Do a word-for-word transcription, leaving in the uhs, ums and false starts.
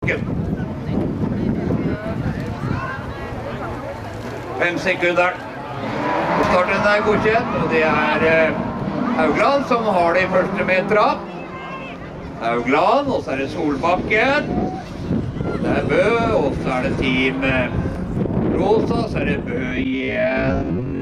Fem sekunder. Starten er godkjent, og det er eh, Haugland som har de første metra. Haugland, og så er det Solbakken. Det er Bø, og så er det Team Rosa, så er det Bø igjen.